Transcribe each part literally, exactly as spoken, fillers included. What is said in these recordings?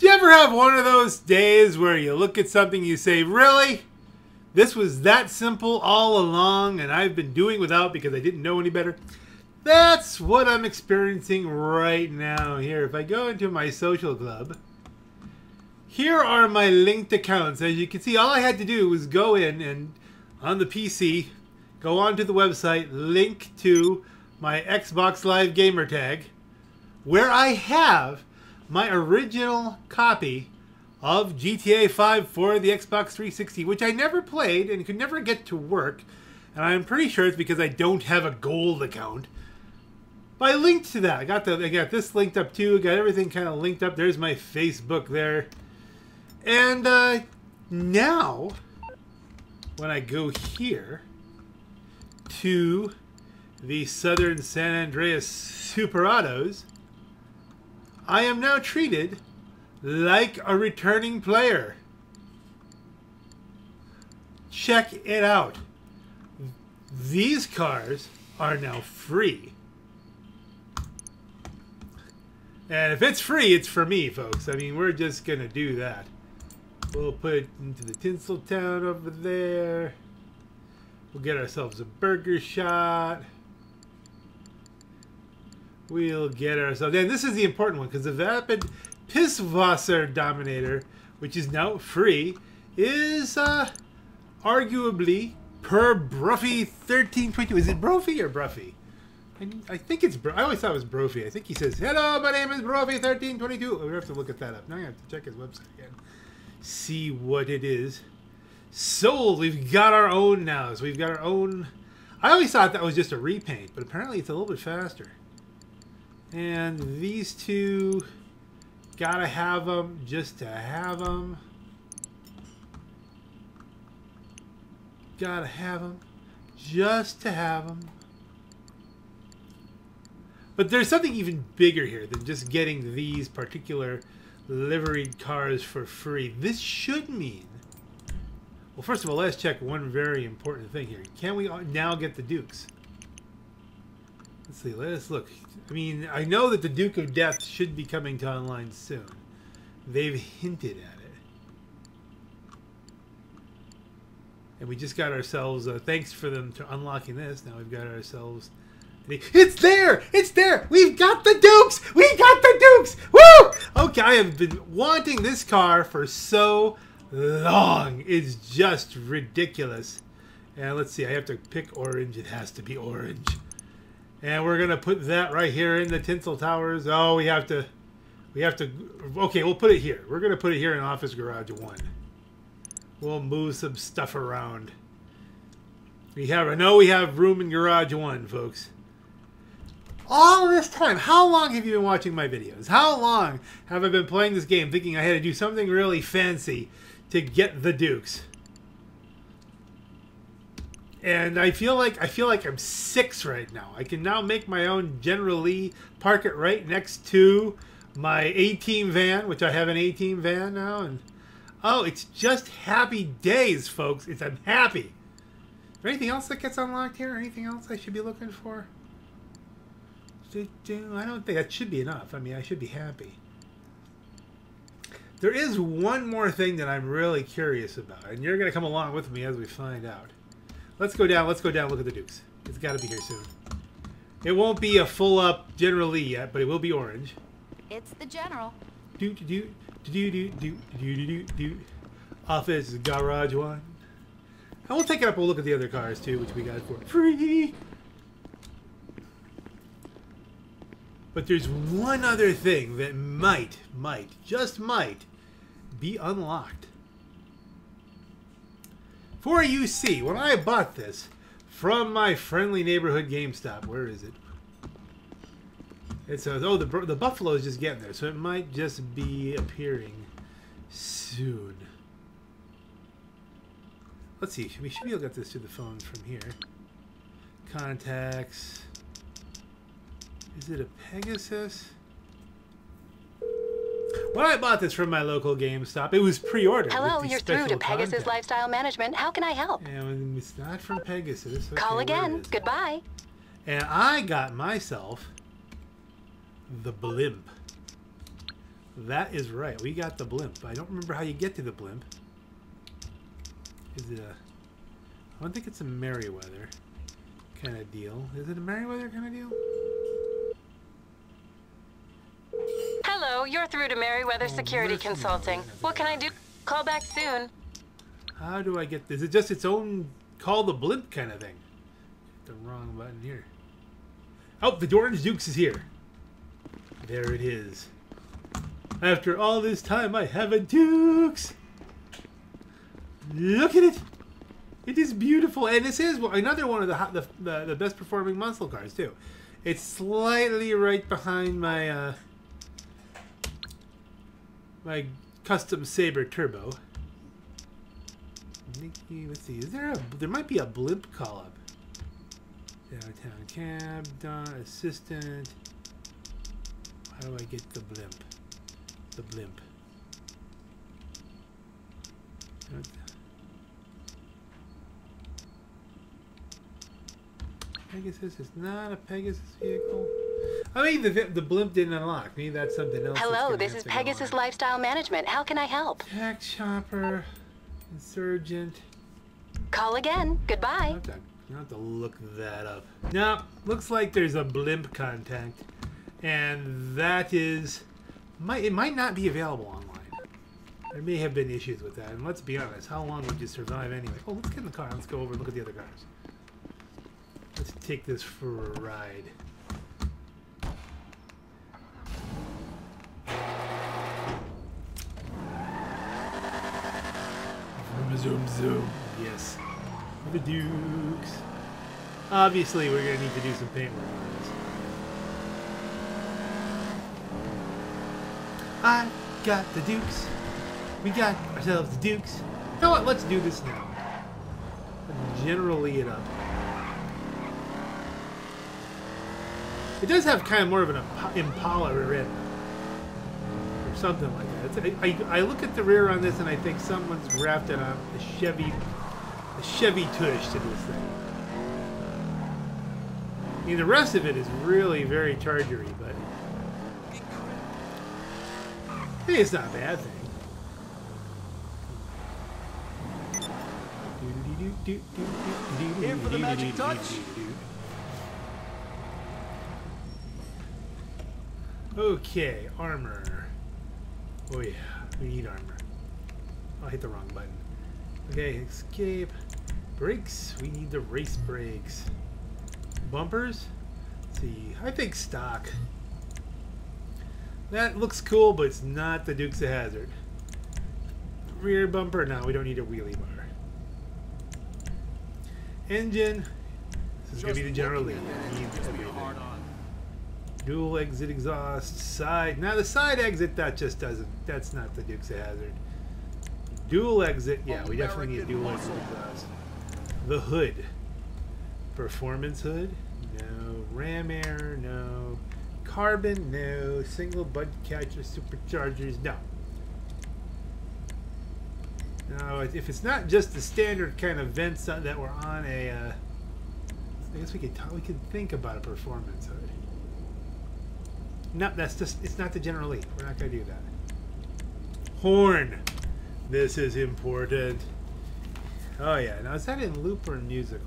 Do you ever have one of those days where you look at something and you say, really? This was that simple all along and I've been doing without because I didn't know any better? That's what I'm experiencing right now here. If I go into my social club, here are my linked accounts. As you can see, all I had to do was go in and on the P C, go onto the website, link to my Xbox Live gamer tag, where I have my original copy of G T A five for the Xbox three sixty, which I never played and could never get to work. And I'm pretty sure it's because I don't have a gold account. But I linked to that. I got the I got this linked up too. Got everything kind of linked up. There's my Facebook there. And uh, now, when I go here to the Southern San Andreas Super Autos, I am now treated like a returning player. Check it out. These cars are now free. And if it's free, it's for me, folks. I mean, we're just going to do that. We'll put it into the Tinseltown over there. We'll get ourselves a burger shot. We'll get ourselves... And this is the important one, because the Vapid Pisswasser Dominator, which is now free, is uh, arguably per Bruffy thirteen twenty-two. Is it Brophy or Bruffy? I, I think it's... Bro I always thought it was Brophy. I think he says, hello, my name is Brophy thirteen twenty-two. Oh, we have to look at that up. Now I have to check his website again. See what it is. Sold. We've got our own now. So we've got our own... I always thought that was just a repaint, but apparently it's a little bit faster. And these two, gotta have them just to have them. Gotta have them just to have them. But there's something even bigger here than just getting these particular liveried cars for free. This should mean... Well, first of all, let's check one very important thing here. Can we now get the Dukes? Let's see, let's look. I mean, I know that the Duke of Death should be coming to online soon. They've hinted at it. And we just got ourselves, uh, thanks for them to unlocking this, now we've got ourselves... It's there! It's there! We've got the Dukes! We got the Dukes! Woo! Okay, I have been wanting this car for so long. It's just ridiculous. And let's see, I have to pick orange. It has to be orange. And we're gonna put that right here in the Tinsel Towers. Oh, we have to, we have to. Okay, we'll put it here. We're gonna put it here in Office Garage One. We'll move some stuff around. We have. I know we have room in Garage One, folks. All this time, how long have you been watching my videos? How long have I been playing this game, thinking I had to do something really fancy to get the Dukes? And I feel like I feel like I'm six right now. I can now make my own General Lee, park it right next to my A-Team van, which I have an A-Team van now. And oh, it's just happy days, folks. It's I'm happy. Is there anything else that gets unlocked here? Anything else I should be looking for? I don't think that should be enough. I mean, I should be happy. There is one more thing that I'm really curious about, and you're going to come along with me as we find out. Let's go down. Let's go down. Look at the Dukes. It's got to be here soon. It won't be a full-up General Lee yet, but it will be orange. It's the General. Do do do do do do do do do do. Office Garage One. And we'll take it up. We'll look at the other cars too, which we got for free. But there's one other thing that might, might, just might, be unlocked. For you see, when I bought this from my friendly neighborhood GameStop, where is it? It says, oh, the, the Buffalo is just getting there, so it might just be appearing soon. Let's see, we should be able to get this to the phone from here. Contacts. Is it a Pegasus? When I bought this from my local GameStop, it was pre-ordered. Hello, you're through to Pegasus contact. Lifestyle Management. How can I help? And it's not from Pegasus. Okay, call again. Goodbye. And I got myself the blimp. That is right. We got the blimp. I don't remember how you get to the blimp. Is it a... I don't think it's a Merryweather kind of deal. Is it a Merryweather kind of deal? Hello, you're through to Merryweather Oh, Security mercenary. Consulting. What can I do? Call back soon. How do I get this? Is it just its own call the blimp kind of thing? The wrong button here. Oh, the Orange Dukes is here. There it is. After all this time, I have a Dukes. Look at it. It is beautiful, and this is another one of the the, the, the best performing muscle cars too. It's slightly right behind my uh, my custom Sabre Turbo. Let's see. Is there a? There might be a blimp call up. Downtown cab, done, assistant. How do I get the blimp? The blimp. Pegasus is not a Pegasus vehicle. I mean, the the blimp didn't unlock. Maybe that's something else. Hello, this is Pegasus Lifestyle Management. How can I help? Tax shopper, insurgent. Call again. Goodbye. I'll have to, I'll have to look that up. No, looks like there's a blimp contact, and that is, might it might not be available online. There may have been issues with that, and let's be honest, how long would you survive anyway? Oh, let's get in the car. Let's go over and look at the other cars. Let's take this for a ride. Zoom, zoom. Yes. The Dukes. Obviously, we're going to need to do some paint work on this. I got the Dukes. We got ourselves the Dukes. You know what? Let's do this now. Let's generally it up. It does have kind of more of an Impala rear end, or something like that. It's, I, I look at the rear on this and I think someone's grafted on a Chevy, a Chevy tush to this thing. I mean, the rest of it is really very Chargery, but hey, it's not a bad thing. Here for the magic touch. Okay, armor. Oh yeah, we need armor. Oh, I hit the wrong button. Okay, escape. Brakes. We need the race brakes. Bumpers. Let's see, I think stock. That looks cool, but it's not the Dukes of Hazzard. Rear bumper. No, we don't need a wheelie bar. Engine. This is gonna be the General Lee. Dual exit exhaust, side. Now the side exit, that just doesn't, that's not the Dukes of Hazzard. Dual exit, yeah, we definitely need a dual exit exhaust. The hood. Performance hood, no. Ram air, no. Carbon, no. Single bud catcher, superchargers, no. Now, if it's not just the standard kind of vents that were on a, uh, I guess we could, we could think about a performance hood. No, that's just, it's not the General Lee. We're not going to do that. Horn. This is important. Oh, yeah. Now, is that in loop or in musical?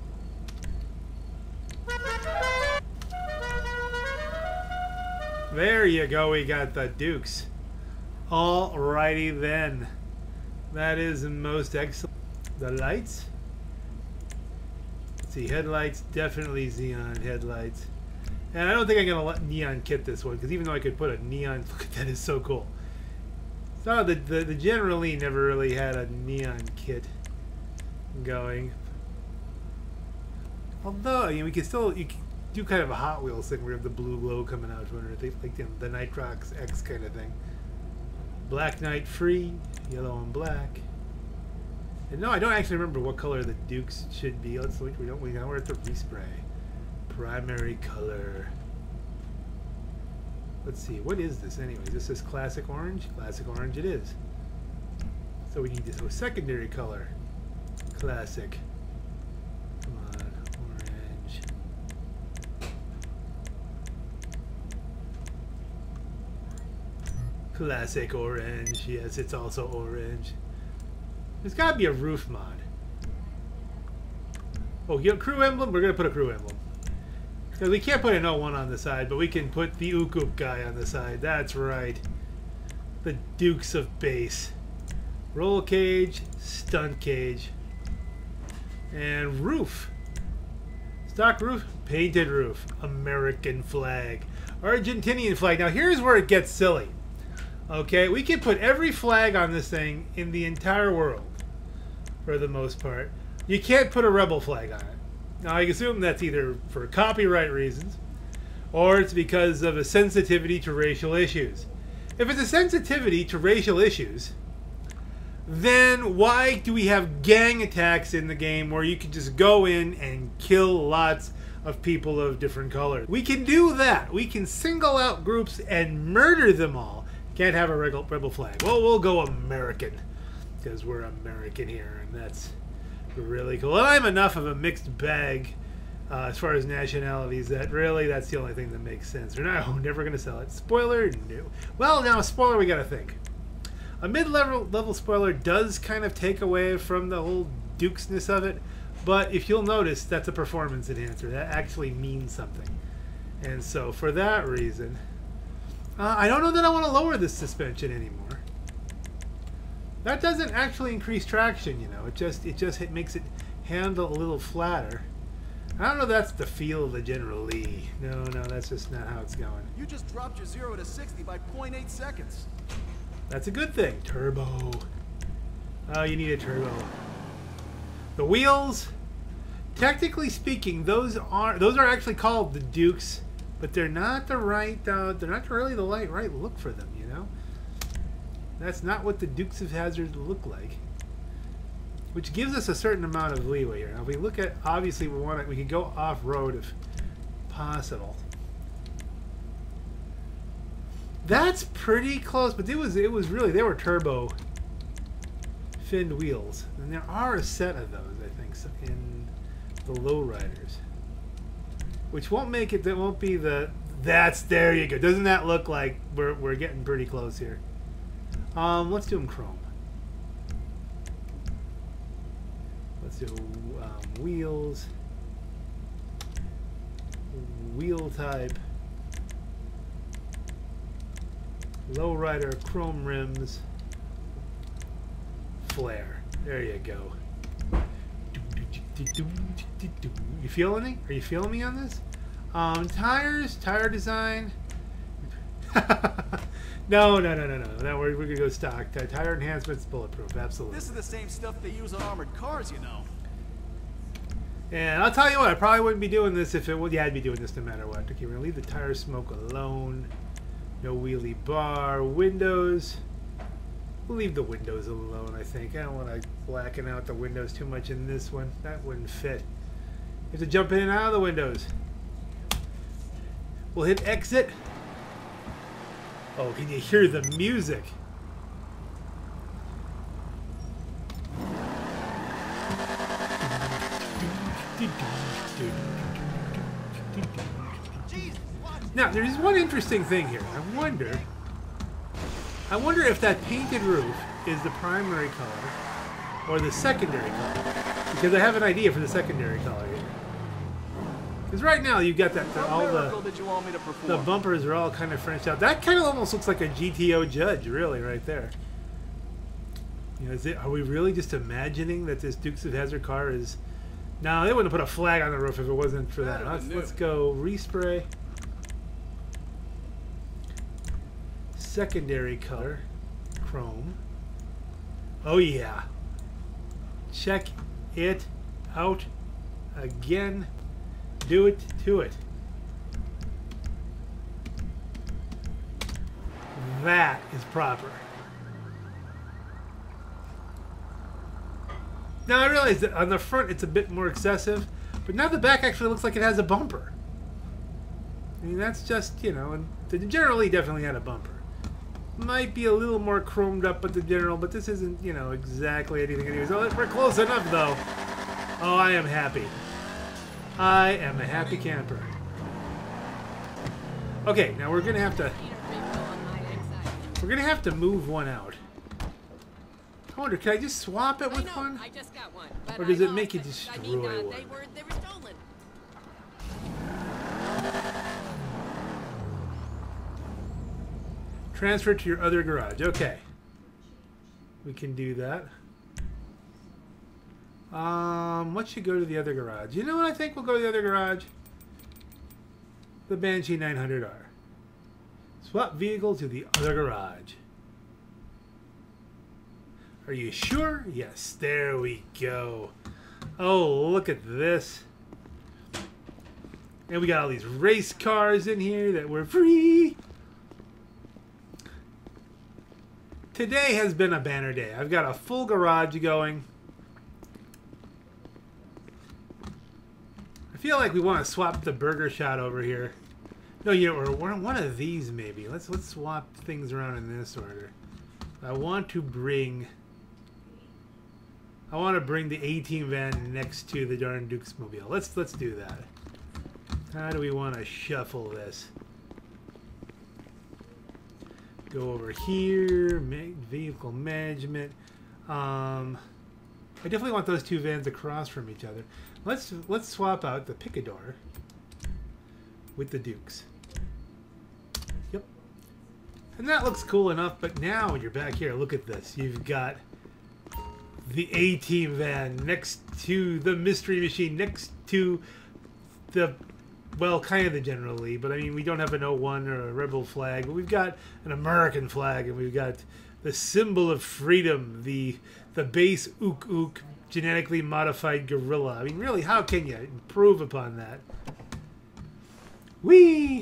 There you go. We got the Dukes. Alrighty then. That is most excellent. The lights. Let's see. Headlights. Definitely Xeon headlights. And I don't think I'm going to let neon kit this one, because even though I could put a neon, look at that, is so cool. So the, the, the General Lee never really had a neon kit going. Although, I mean, we can still you can do kind of a Hot Wheels thing where you have the blue glow coming out from underneath, like the, the Nitrox X kind of thing. Black Knight free, yellow and black. And no, I don't actually remember what color the Dukes should be. Let's look. We don't. We now we're at the respray. Primary color. Let's see, what is this anyways? This is classic orange? Classic orange it is. So we need this oh, secondary color. Classic. Come on, orange. Classic orange. Yes, it's also orange. There's got to be a roof mod. Oh, you know, crew emblem? We're going to put a crew emblem. Because we can't put an oh one on the side, but we can put the Ukuk guy on the side. That's right. The Dukes of Base. Roll cage, stunt cage, and roof. Stock roof, painted roof. American flag. Argentinian flag. Now here's where it gets silly. Okay, we can put every flag on this thing in the entire world, for the most part. You can't put a rebel flag on it. Now I assume that's either for copyright reasons, or it's because of a sensitivity to racial issues. If it's a sensitivity to racial issues, then why do we have gang attacks in the game where you can just go in and kill lots of people of different colors? We can do that. We can single out groups and murder them all. Can't have a rebel flag. Well, we'll go American, because we're American here, and that's really cool. And I'm enough of a mixed bag uh, as far as nationalities that really that's the only thing that makes sense. We're not, oh, never going to sell it. Spoiler? No. Well, now, spoiler, we got to think. A mid-level level spoiler does kind of take away from the whole Dukes-ness of it, but if you'll notice, that's a performance enhancer. That actually means something. And so, for that reason, uh, I don't know that I want to lower this suspension anymore. That doesn't actually increase traction, you know. It just it just it makes it handle a little flatter. I don't know if that's the feel of the General Lee. No, no, that's just not how it's going. You just dropped your zero to sixty by zero point eight seconds. That's a good thing. Turbo. Oh, you need a turbo. The wheels, technically speaking, those are those are actually called the Dukes, but they're not the right. Uh, they're not really the right right look for them, you know. That's not what the Dukes of Hazzard look like, which gives us a certain amount of leeway here. Now, if we look at, obviously, we want to, we can go off road if possible. That's pretty close, but it was it was really they were turbo finned wheels, and there are a set of those, I think, in the lowriders, which won't make it. That won't be the. That's there you go. Doesn't that look like we're we're getting pretty close here? Um, let's do them chrome. Let's do um, wheels, wheel type, lowrider, chrome rims, flare. There you go. You feeling me? Are you feeling me on this? Um, tires, tire design. No, no, no, no, no. no we're, we're going to go stock. Tire enhancements, bulletproof. Absolutely. This is the same stuff they use on armored cars, you know. And I'll tell you what, I probably wouldn't be doing this if it would. Yeah, I'd be doing this no matter what. Okay, we're going to leave the tire smoke alone. No wheelie bar. Windows. We'll leave the windows alone, I think. I don't want to blacken out the windows too much in this one. That wouldn't fit. You have to jump in and out of the windows. We'll hit exit. Oh, can you hear the music? Now, there's one interesting thing here. I wonder... I wonder if that painted roof is the primary color or the secondary color. Because I have an idea for the secondary color here. Because right now you've got that, the, all the, the bumpers are all kind of Frenched out. That kind of almost looks like a G T O Judge, really, right there. You know, is it, are we really just imagining that this Dukes of Hazzard car is... No, they wouldn't put a flag on the roof if it wasn't for that. Let's, let's go respray. Secondary color, chrome. Oh yeah. Check it out again. Do it to it. That is proper. Now I realize that on the front it's a bit more excessive, but now the back actually looks like it has a bumper. I mean, that's just, you know, and the generally definitely had a bumper. Might be a little more chromed up with the general, but this isn't, you know, exactly anything anyways. Oh, we're close enough, though. Oh, I am happy. I am a happy camper. Okay, now we're gonna have to... We're We're gonna have to move one out. I wonder, can I just swap it with I know, one? I just got one, but Or does I it make you lost destroy I mean, uh, one? They were, they were stolen. Transfer to your other garage. Okay. We can do that. Um, what should go to the other garage? You know what I think will go to the other garage? The Banshee nine hundred R. Swap vehicle to the other garage. Are you sure? Yes, there we go. Oh, look at this. And we got all these race cars in here that were free. Today has been a banner day. I've got a full garage going. I feel like we want to swap the burger shot over here. No, you know, or one of these maybe. Let's let's swap things around in this order. I want to bring. I want to bring the A-Team van next to the darn Dukes mobile. Let's let's do that. How do we want to shuffle this? Go over here, vehicle management. Um, I definitely want those two vans across from each other. Let's let's swap out the Picador with the Dukes. Yep, and that looks cool enough. But now when you're back here, look at this. You've got the A-Team van next to the Mystery Machine, next to the, well, kind of the General Lee, but I mean, we don't have an oh one or a Rebel flag, but we've got an American flag, and we've got the symbol of freedom, the the base Ook Ook genetically modified gorilla. I mean, really, how can you improve upon that? Whee!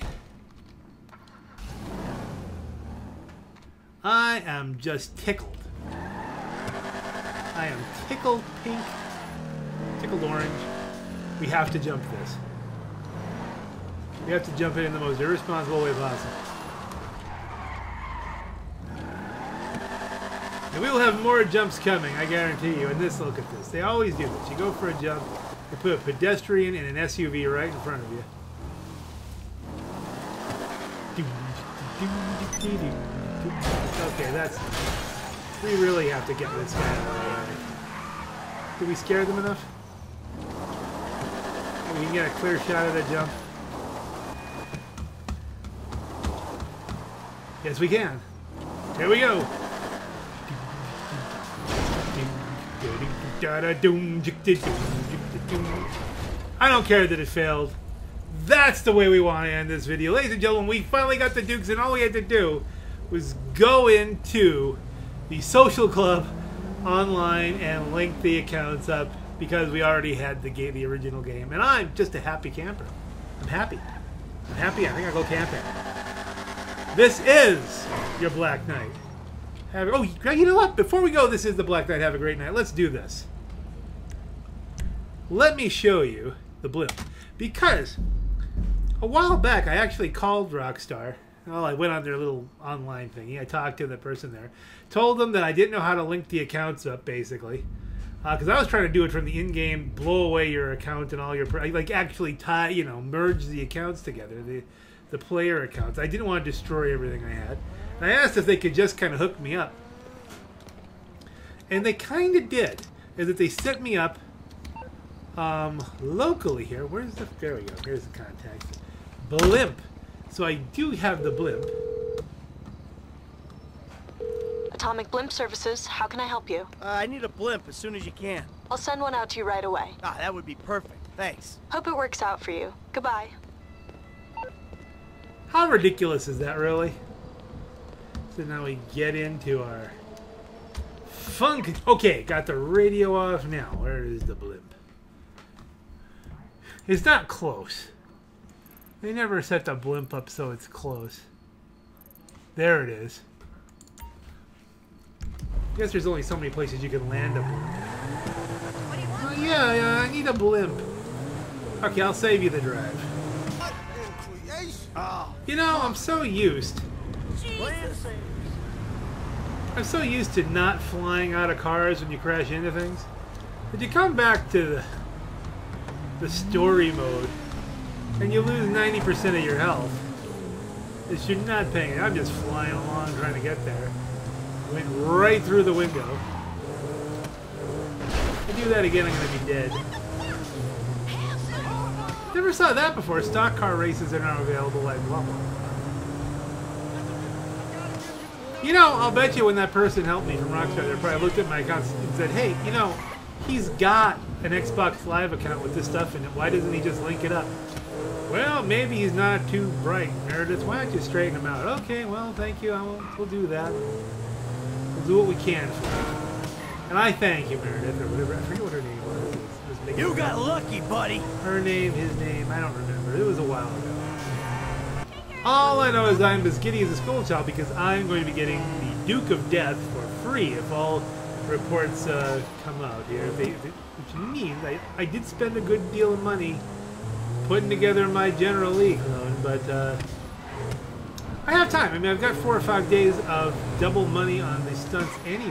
I am just tickled. I am tickled pink, tickled orange. We have to jump this. We have to jump it in the most irresponsible way possible. And we will have more jumps coming, I guarantee you. And this, look at this. They always do this. You go for a jump, you put a pedestrian and an S U V right in front of you. Okay, that's... We really have to get this guy out of the way. Did we scare them enough? We can get a clear shot of the jump. Yes, we can. Here we go. I don't care that it failed. That's the way we want to end this video. Ladies and gentlemen, we finally got the Dukes, and all we had to do was go into the social club online and link the accounts up because we already had the game, the original game. And I'm just a happy camper. I'm happy. I'm happy. I think I'll go camping. This is your Black Knight. Have, oh, you know what? Before we go, this is the Black Knight. Have a great night. Let's do this. Let me show you the blimp. Because a while back, I actually called Rockstar. Well, I went on their little online thingy. I talked to the person there. Told them that I didn't know how to link the accounts up, basically. Because uh, I was trying to do it from the in-game, blow away your account and all your... Like, actually tie, you know, merge the accounts together. The, the player accounts. I didn't want to destroy everything I had. And I asked if they could just kind of hook me up. And they kind of did. Is that they set me up um, locally here. Where's the... There we go. Here's the contact. Blimp. So I do have the blimp. Atomic Blimp Services, how can I help you? Uh, I need a blimp as soon as you can. I'll send one out to you right away. Ah, that would be perfect. Thanks. Hope it works out for you. Goodbye. How ridiculous is that, really? So now we get into our funk. Okay, got the radio off now. Where is the blimp? It's not close. They never set the blimp up so it's close. There it is. I guess there's only so many places you can land a blimp. What do you want? Oh, yeah, yeah, I need a blimp. Okay, I'll save you the drive. Oh, You know, I'm so used. I'm so used to not flying out of cars when you crash into things. But you come back to the, the story mode, and you lose ninety percent of your health. This you're not paying it. I'm just flying along trying to get there. Went right through the window. If I do that again, I'm gonna be dead. Never saw that before. Stock car races are now available at blah blah. You know, I'll bet you when that person helped me from Rockstar, they probably looked at my account and said, hey, you know, he's got an Xbox Live account with this stuff in it. Why doesn't he just link it up? Well, maybe he's not too bright, Meredith. Why don't you straighten him out? Okay, well, thank you. I will, we'll do that. We'll do what we can for you. And I thank you, Meredith, or whatever. I forget what her name was. It was, it was You got lucky, buddy. Her name, his name, I don't remember. It was a while ago. All I know is I'm as giddy as a schoolchild because I'm going to be getting the Duke of Death for free if all reports uh, come out here. They, they, which means I, I did spend a good deal of money putting together my General Lee clone, but uh, I have time. I mean, I've got four or five days of double money on the stunts anyway.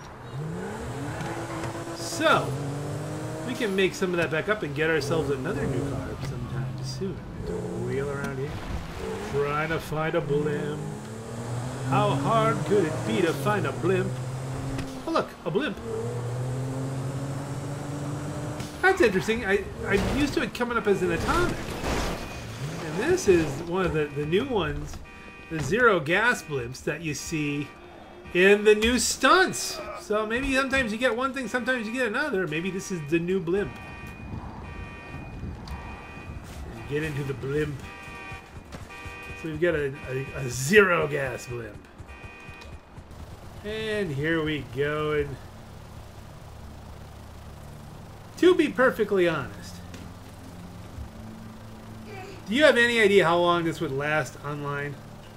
So, we can make some of that back up and get ourselves another new car sometime soon. To wheel around here. Trying to find a blimp. How hard could it be to find a blimp? Oh look, a blimp. That's interesting. I, I'm used to it coming up as an atomic. And this is one of the, the new ones, the zero gas blimps that you see in the new stunts. So maybe sometimes you get one thing, sometimes you get another. Maybe this is the new blimp. Get into the blimp. So we've got a, a, a zero gas blimp. And here we go. And to be perfectly honest, do you have any idea how long this would last online?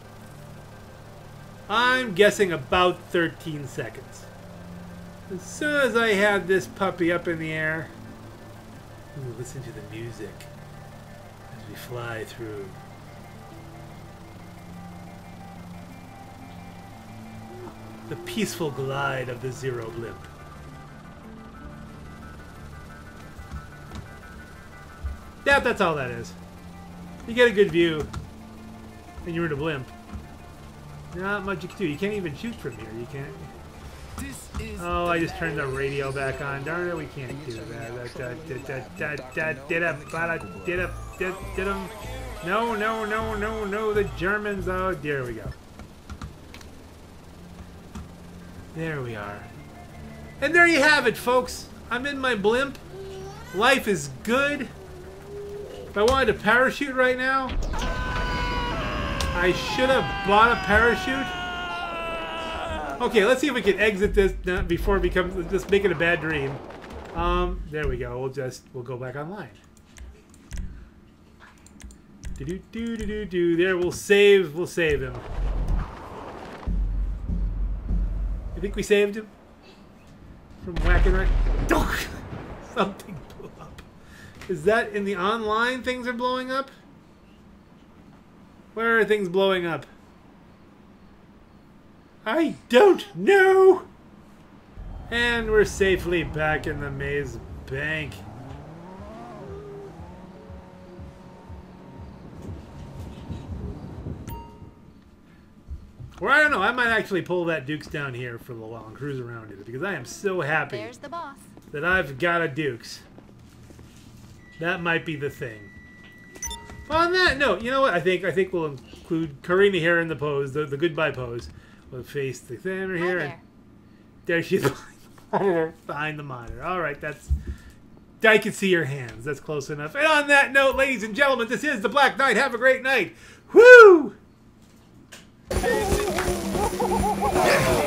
I'm guessing about thirteen seconds. As soon as I had this puppy up in the air, ooh, listen to the music as we fly through. The peaceful glide of the Zero blimp. Yeah, that's all that is. You get a good view, and you're in a blimp. Not much you can do. You can't even shoot from here. You can't. Oh, I just turned the radio back on. Darn it, we can't do that. No, no, no, no, no. The Germans. Oh, there we go. There we are. And there you have it, folks. I'm in my blimp. Life is good. If I wanted to parachute right now, I should have bought a parachute. Okay, let's see if we can exit this before it becomes, just make it a bad dream. Um, there we go. We'll just, we'll go back online. Do do do do do do. There, we'll save. We'll save him. You think we saved him from whacking right? Something blew up. Is that in the online? Things are blowing up. Where are things blowing up? I don't know. And we're safely back in the maze bank. Or I don't know, I might actually pull that Dukes down here for a little while and cruise around it because I am so happy There's the boss. that I've got a Dukes. That might be the thing. On that note, you know what? I think I think we'll include Karina here in the pose, the, the goodbye pose. We'll face the camera here, Hi and there. there she is behind the monitor. Behind the monitor. All right, that's. I can see your hands. That's close enough. And on that note, ladies and gentlemen, this is the Black Knight. Have a great night. Woo!